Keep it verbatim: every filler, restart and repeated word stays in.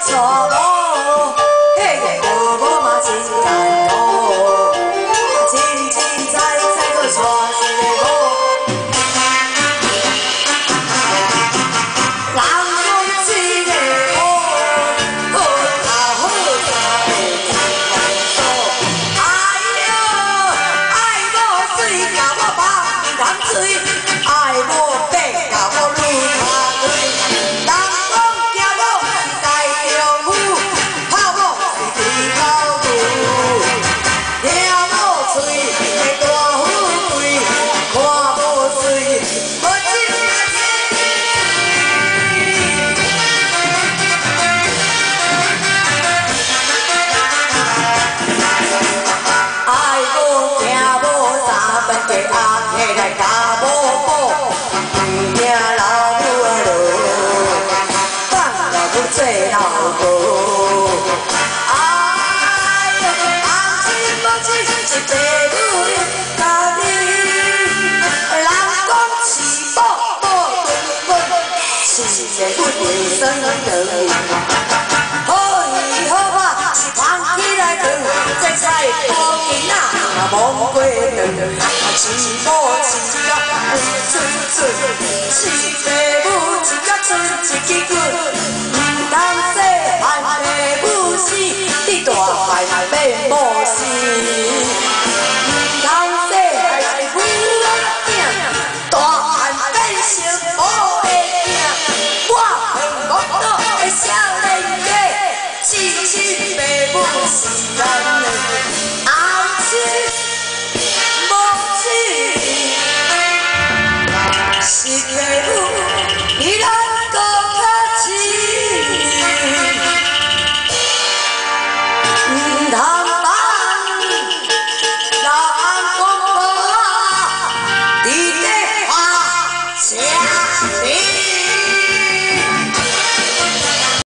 望过长，是某一甲出出，是父母一甲出一支骨，唔通细汉父母死，你大汉要某死。唔通细汉父母囝，大汉变成某的囝。我恨无倒的少年家，只是父母是咱的后生。